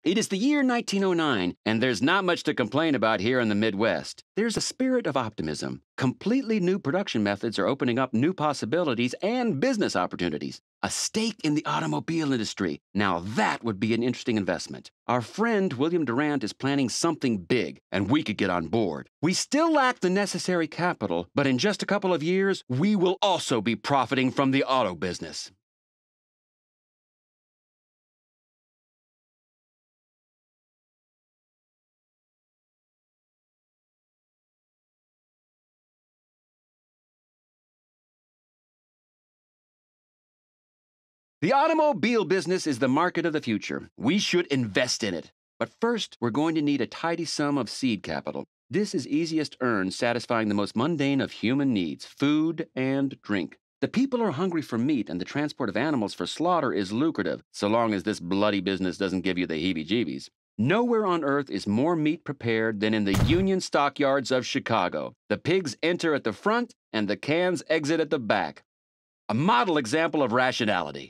It is the year 1909, and there's not much to complain about here in the Midwest. There's a spirit of optimism. Completely new production methods are opening up new possibilities and business opportunities. A stake in the automobile industry. Now that would be an interesting investment. Our friend William Durant is planning something big, and we could get on board. We still lack the necessary capital, but in just a couple of years, we will also be profiting from the auto business. The automobile business is the market of the future. We should invest in it. But first, we're going to need a tidy sum of seed capital. This is easiest earned satisfying the most mundane of human needs, food and drink. The people are hungry for meat, and the transport of animals for slaughter is lucrative, so long as this bloody business doesn't give you the heebie-jeebies. Nowhere on earth is more meat prepared than in the Union stockyards of Chicago. The pigs enter at the front, and the cans exit at the back. A model example of rationality.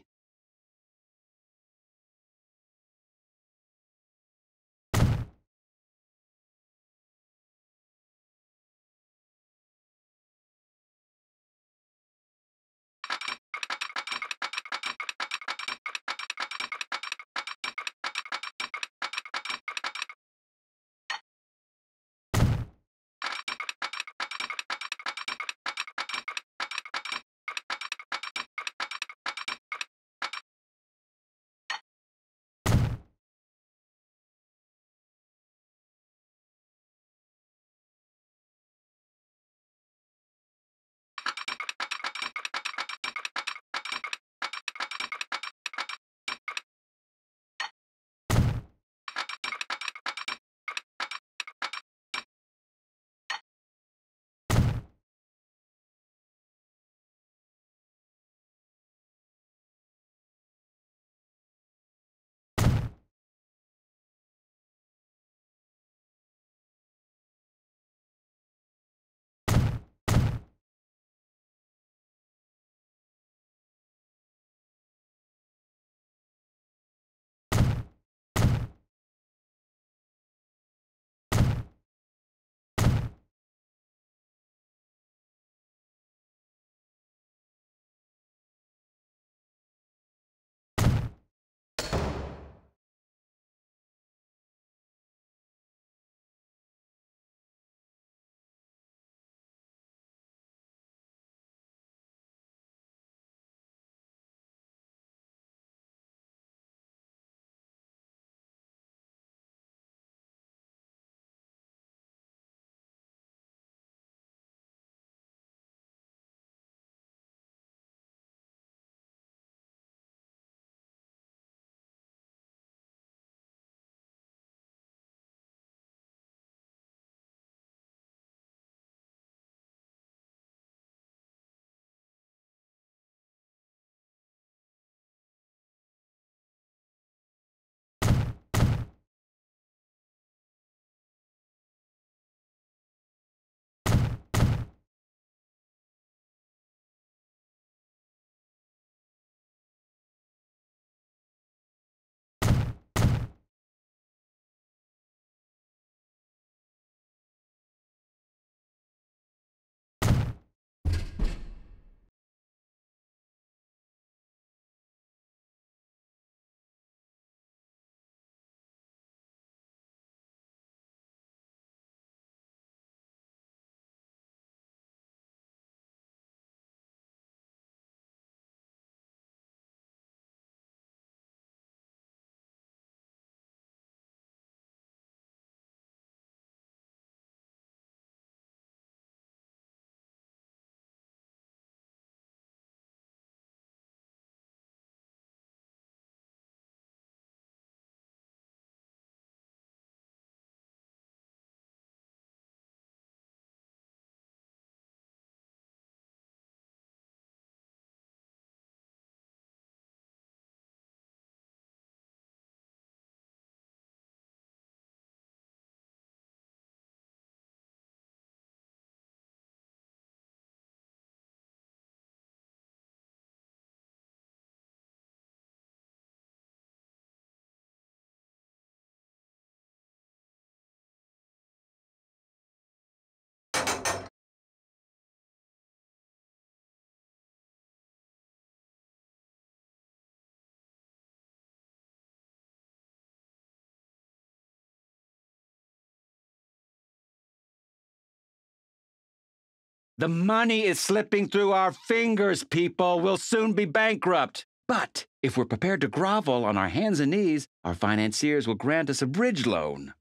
The money is slipping through our fingers, people. We'll soon be bankrupt. But if we're prepared to grovel on our hands and knees, our financiers will grant us a bridge loan.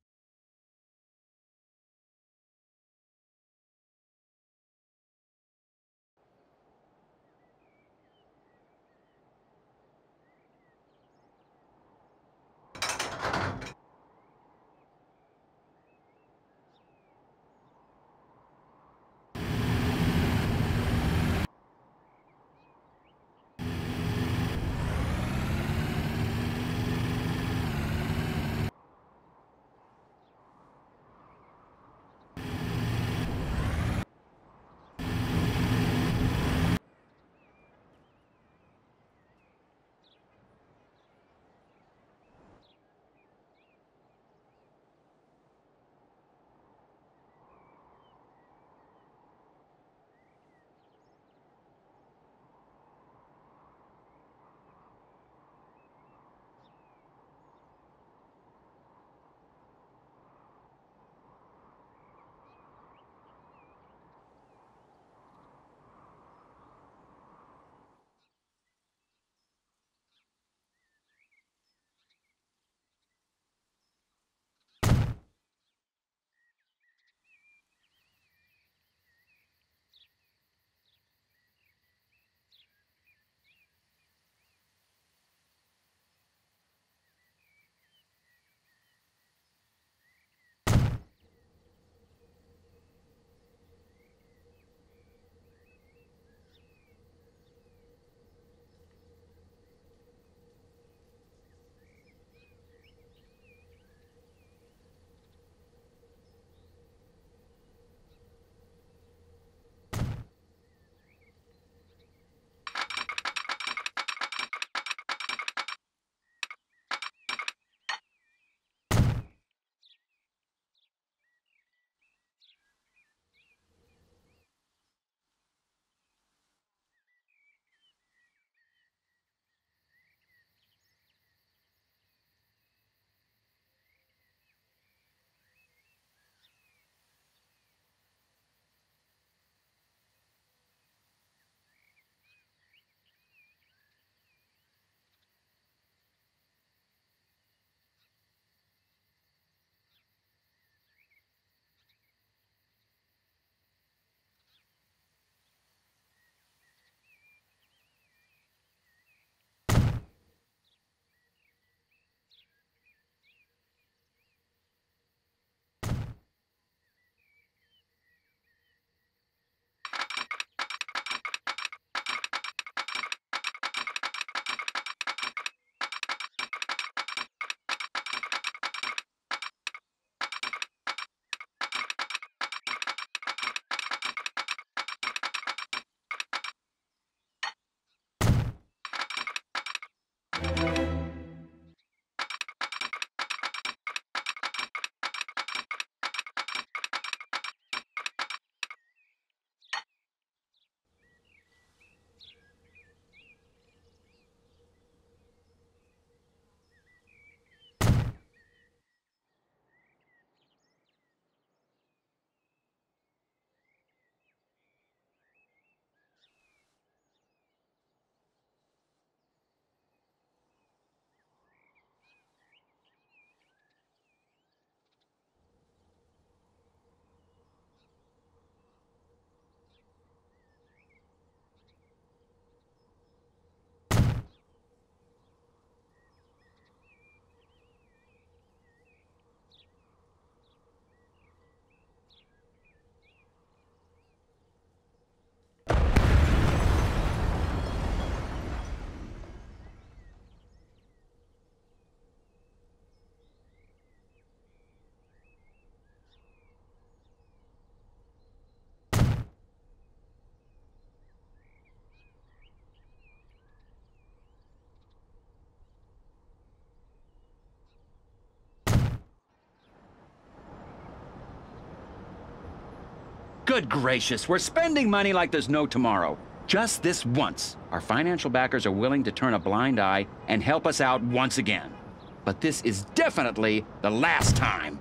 Good gracious, we're spending money like there's no tomorrow. Just this once, our financial backers are willing to turn a blind eye and help us out once again. But this is definitely the last time.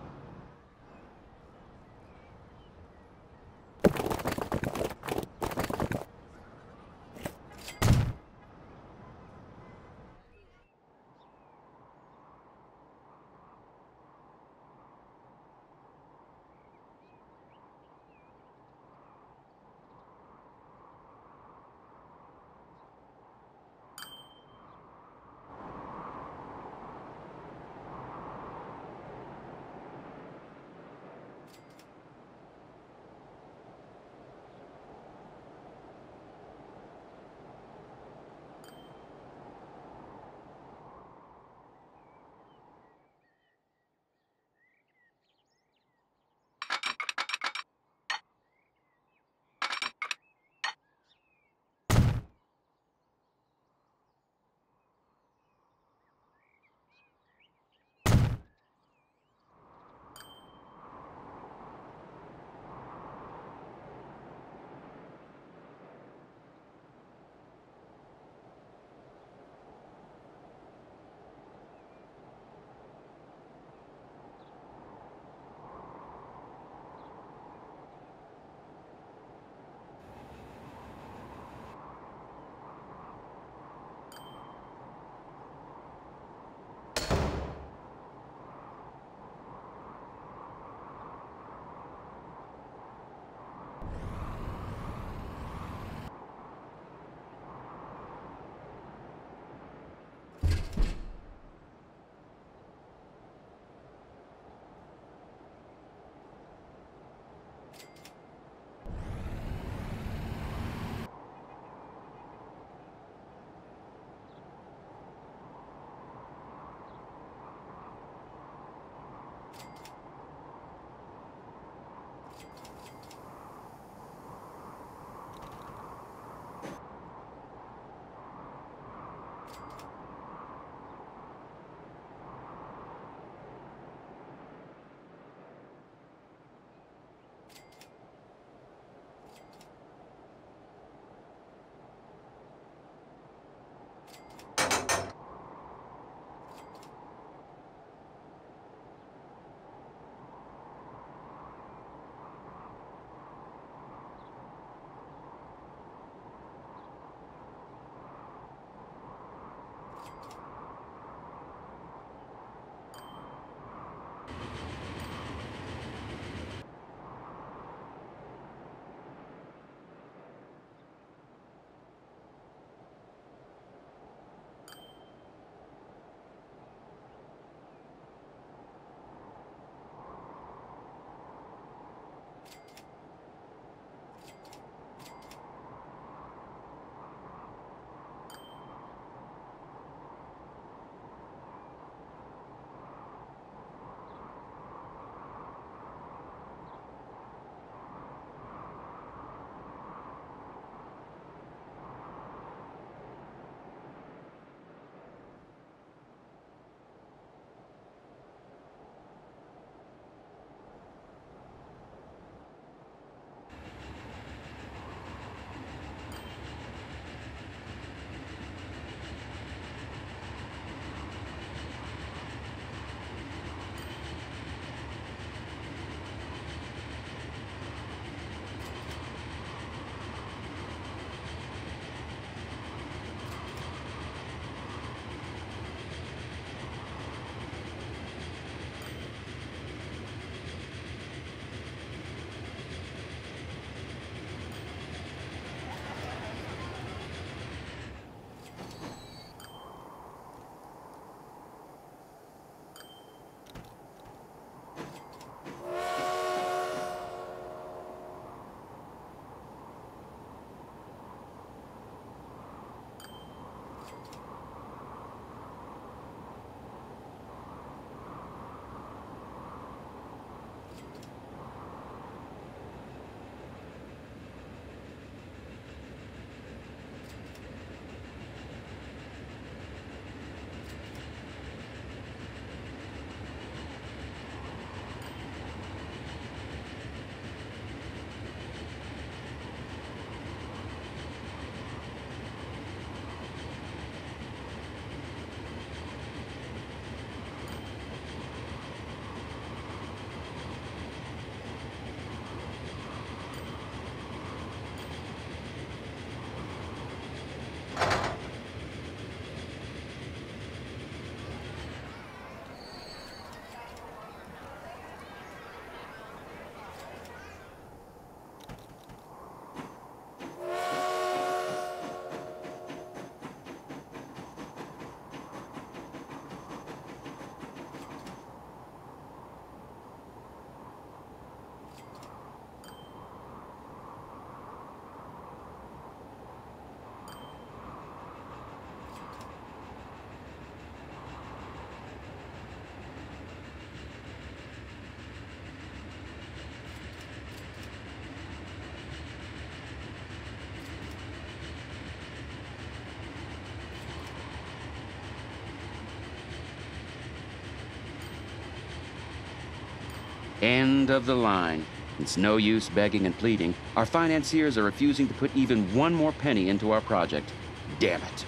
End of the line. It's no use begging and pleading. Our financiers are refusing to put even one more penny into our project. Damn it.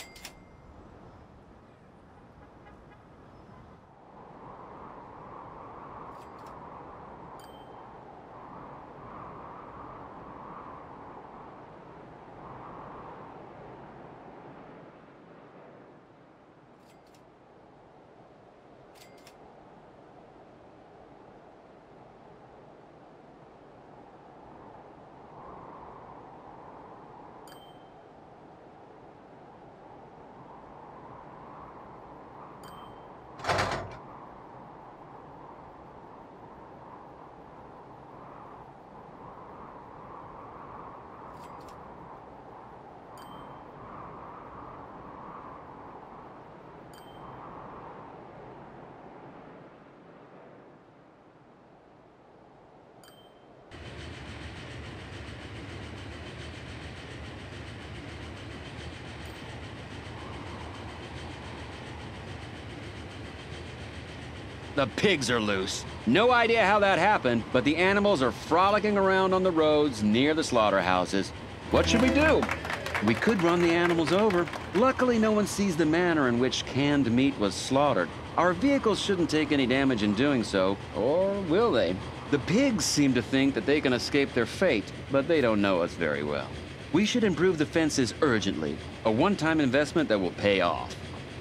The pigs are loose. No idea how that happened, but the animals are frolicking around on the roads near the slaughterhouses. What should we do? We could run the animals over. Luckily, no one sees the manner in which canned meat was slaughtered. Our vehicles shouldn't take any damage in doing so, or will they? The pigs seem to think that they can escape their fate, but they don't know us very well. We should improve the fences urgently, a one-time investment that will pay off.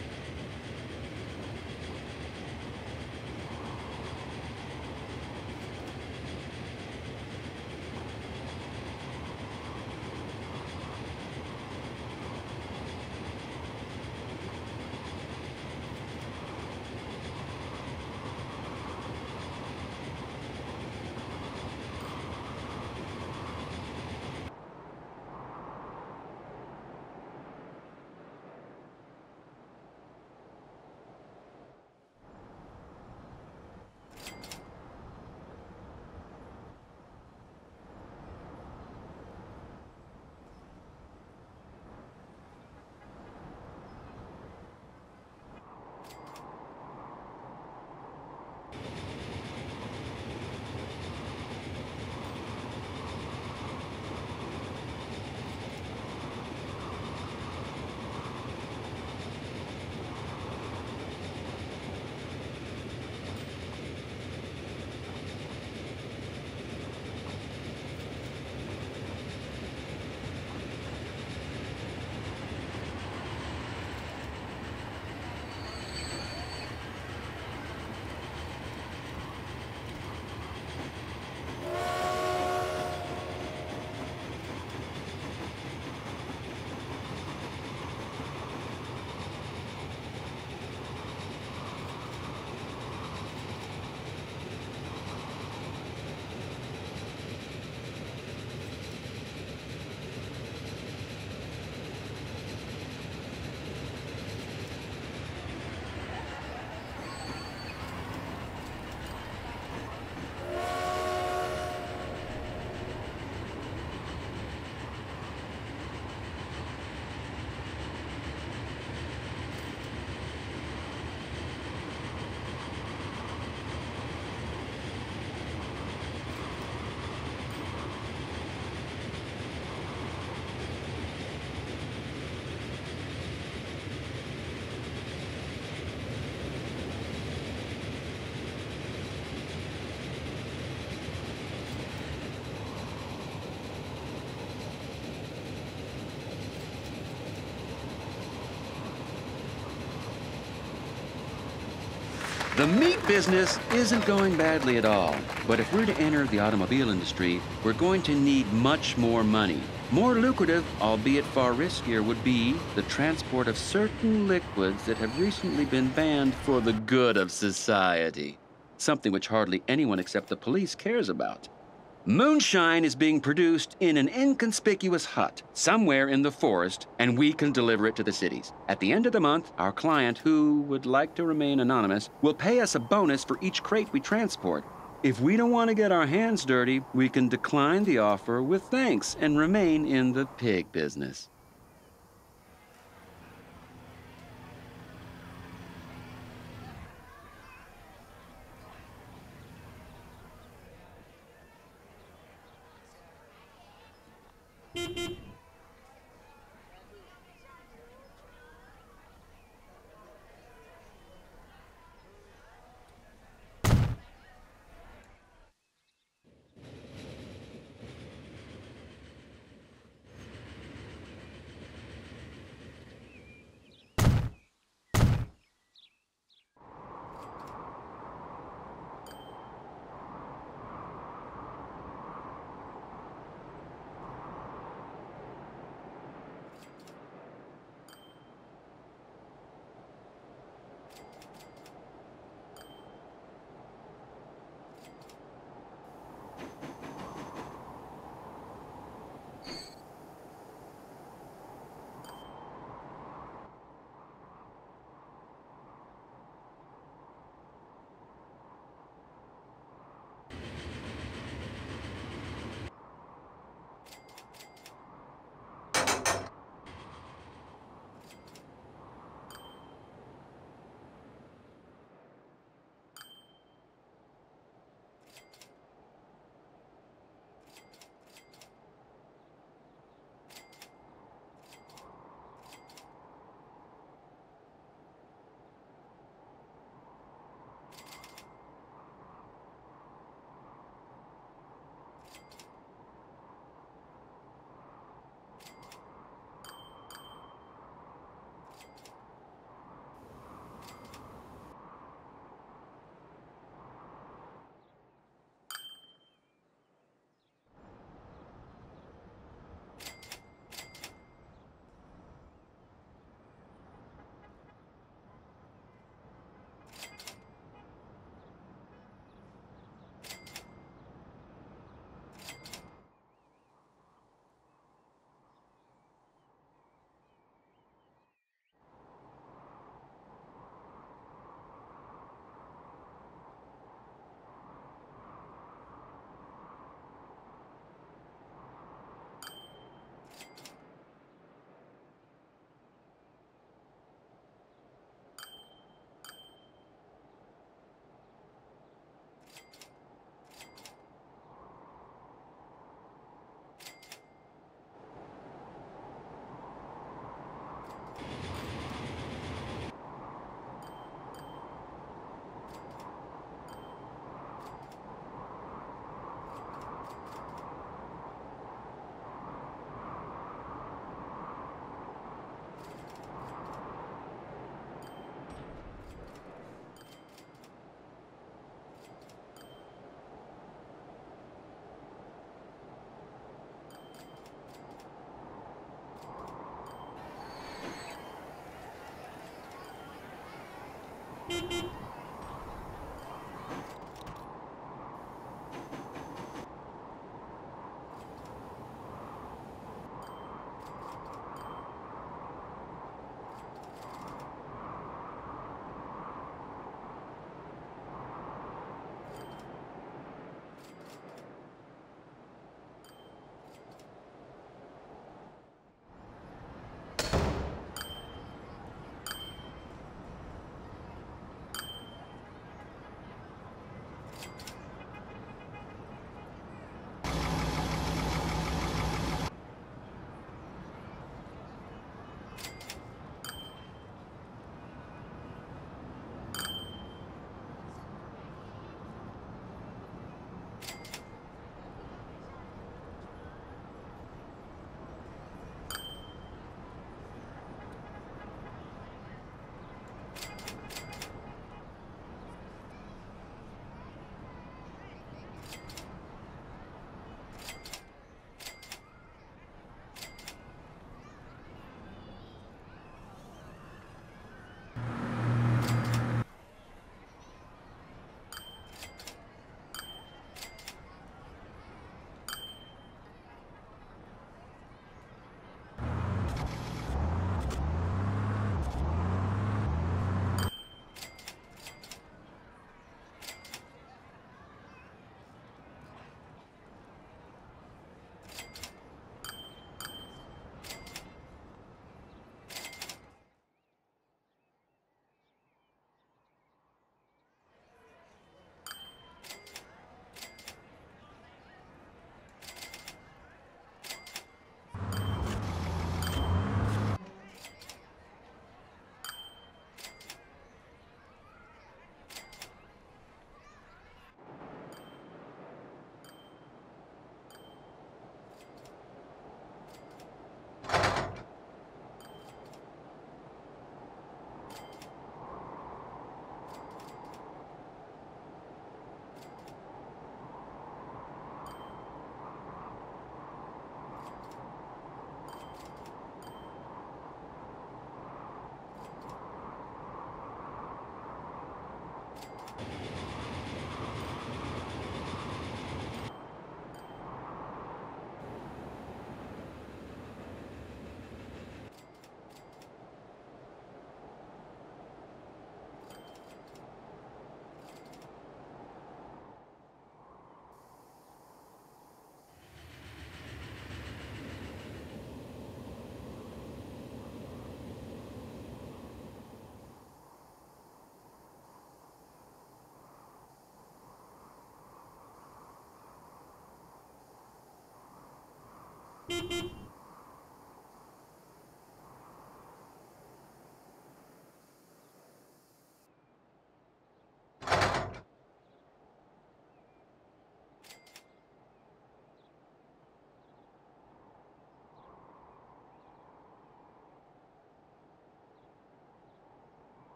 The meat business isn't going badly at all, but if we're to enter the automobile industry, we're going to need much more money. More lucrative, albeit far riskier, would be the transport of certain liquids that have recently been banned for the good of society, something which hardly anyone except the police cares about. Moonshine is being produced in an inconspicuous hut somewhere in the forest, and we can deliver it to the cities. At the end of the month, our client, who would like to remain anonymous, will pay us a bonus for each crate we transport. If we don't want to get our hands dirty, we can decline the offer with thanks and remain in the pig business.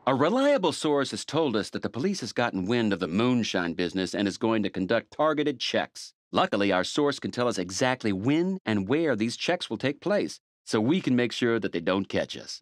A reliable source has told us that the police has gotten wind of the moonshine business and is going to conduct targeted checks. Luckily, our source can tell us exactly when and where these checks will take place, so we can make sure that they don't catch us.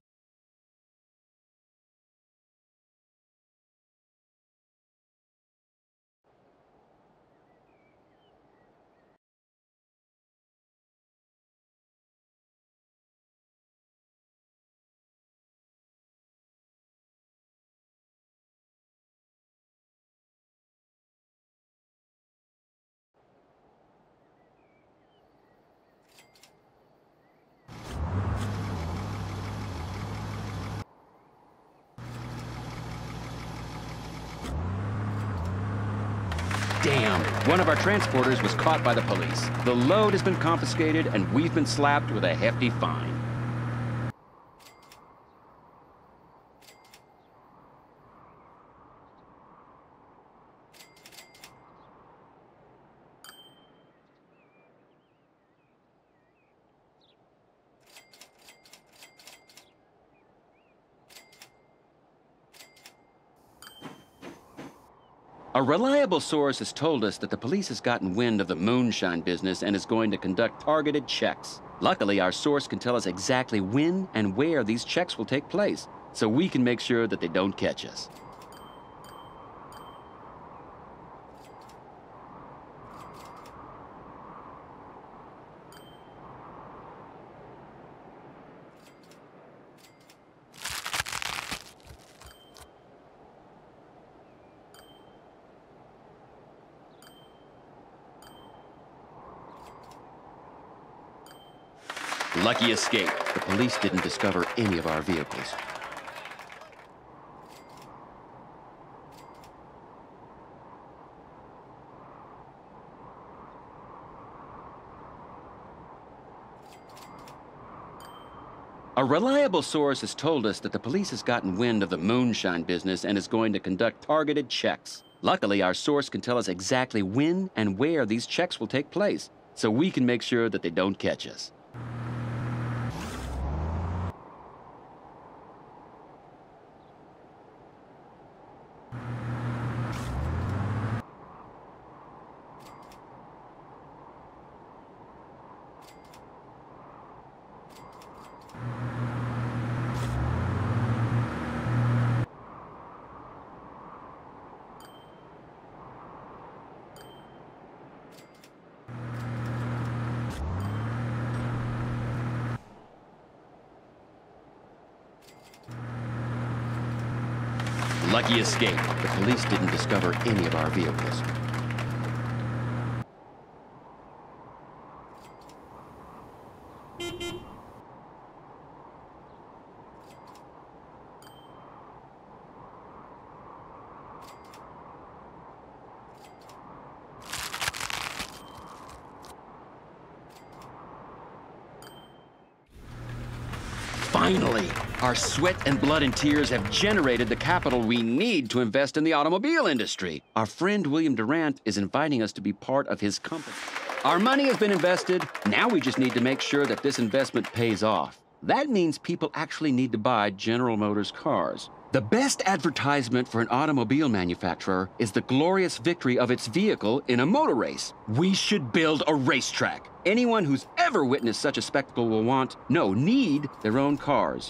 Damn! One of our transporters was caught by the police. The load has been confiscated, and we've been slapped with a hefty fine. A reliable source has told us that the police has gotten wind of the moonshine business and is going to conduct targeted checks. Luckily, our source can tell us exactly when and where these checks will take place, so we can make sure that they don't catch us. Lucky escape. The police didn't discover any of our vehicles. A reliable source has told us that the police has gotten wind of the moonshine business and is going to conduct targeted checks. Luckily, our source can tell us exactly when and where these checks will take place, so we can make sure that they don't catch us. Lucky escape. The police didn't discover any of our vehicles. Finally! Our sweat and blood and tears have generated the capital we need to invest in the automobile industry. Our friend William Durant is inviting us to be part of his company. Our money has been invested. Now we just need to make sure that this investment pays off. That means people actually need to buy General Motors cars. The best advertisement for an automobile manufacturer is the glorious victory of its vehicle in a motor race. We should build a racetrack. Anyone who's ever witnessed such a spectacle will want, no, need their own cars.